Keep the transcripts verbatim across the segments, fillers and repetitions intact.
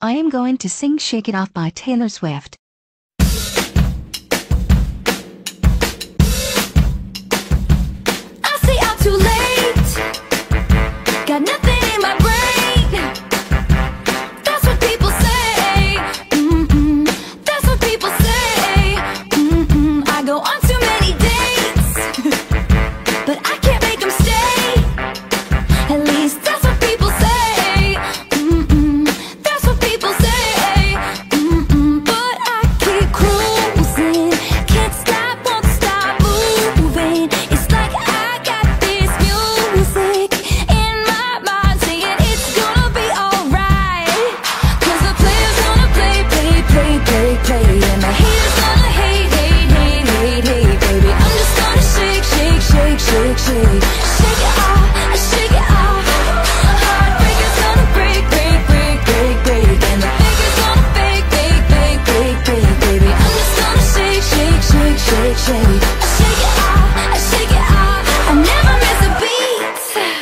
I am going to sing Shake It Off by Taylor Swift. I say I'm too late, got nothing in my brain. That's what people say, mm-mm. That's what people say, mm-mm. I go on too many dates, but I can't make them stay. At least that's what people say, mm-mm. That's what people say, mm-mm. But I keep cruising, can't stop, won't stop moving. It's like I got this music in my mind saying it's gonna be alright. Cause the player's gonna play, play, play, play, play, and the haters gonna hate, hate, hate, hate, hate, baby. I'm just gonna shake, shake, shake, shake, shake. Shake it off, shake it off. Heartbreaker's gonna break, break, break, break, break, and the faker's gonna fake, fake, fake, fake, fake, baby. I'm just gonna shake, shake, shake, shake, shake. I shake it off, I shake it off. I never miss a beat.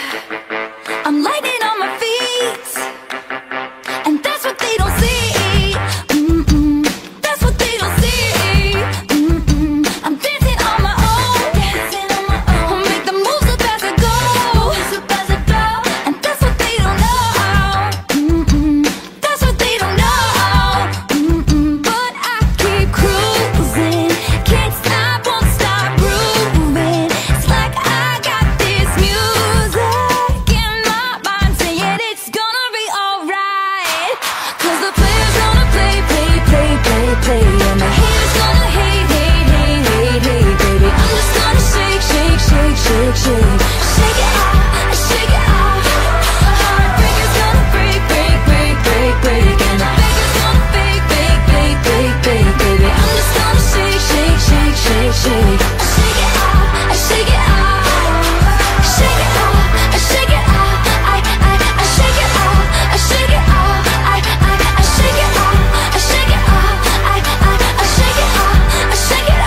I'm lightning on my feet, and that's what they don't see. Mm-mm. That's what they don't see. Mm-mm. I'm dancing on my own, dancing on my own. I'll make the moves up as I go, moves up as I go, and that's what they don't know. Mm-mm. That's what they don't know. Mm-mm. But I keep cruising, can't stop, won't stop grooving. It's like I got this music in my mind saying it's gonna be alright. Cause the player's gonna play, play, play, play, play, and the haters gonna hate, hate, hate, hate, hate, baby. I'm just gonna shake, shake, shake, shake, shake. Shake it off, shake it off. Heartbreaker's gonna break, break, break, break, break, and the faker's gonna fake, fake, fake, fake, fake, baby. I'm just gonna shake, shake, shake, shake, shake. Shake it off, shake it off. Shake it off, shake it off. I, I, I shake it off, I shake it off. I, I, I shake it off, I shake it off. I, I, I shake it off, I shake it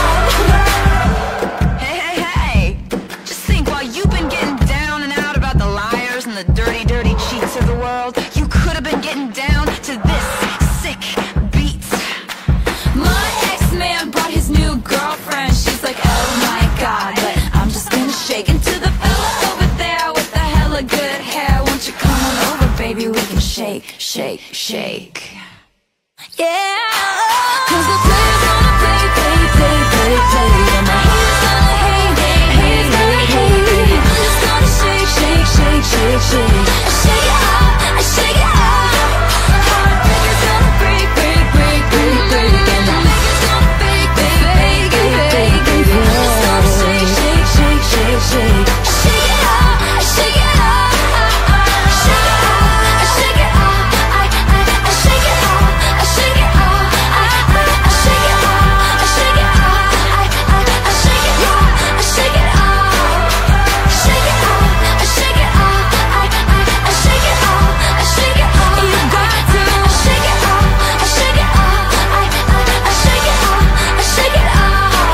off. Hey, hey, hey! Just think, while you've been getting down and out about the liars and the dirty, dirty cheats of the world, you could have been getting down to this sick beat. My ex-man brought his new girlfriend. She's like, oh my god, but I'm just gonna shake into the fella over there with the hella good hair. Won't you come on over, baby? We can shake, shake, shake. Yeah. Cause the player's gonna play, play, play, play, play, and the haters gonna hate, hate, hate, hate, hate. I'm just gonna shake, shake, shake, shake, shake. I shake it off, I shake it off. Heartbreaker's gonna break, break, break, break, break, and the faker's gonna fake, fake, fake, fake, fake, baby. I'm just gonna shake, shake, shake, shake, shake. I shake it off, I shake it off. Shake it off, I shake it off. I, I, I shake it off, I shake it off. I, I, I shake it off, I shake it off. I, I, I shake it off, I shake it off. Shake it off, I shake it off. I, I, I shake it off, I shake it off. You got to shake it off, I shake it off. I, I, I shake it off, I shake it off.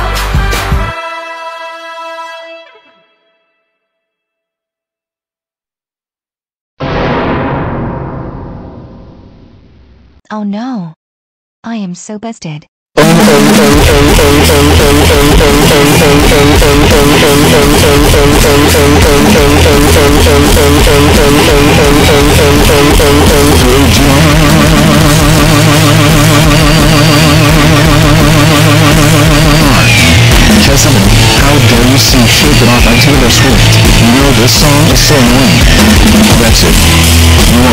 Oh no. I am so busted. Keziban, how dare you sing Shake It Off by Taylor Swift? You know this song is so annoying. That's it. You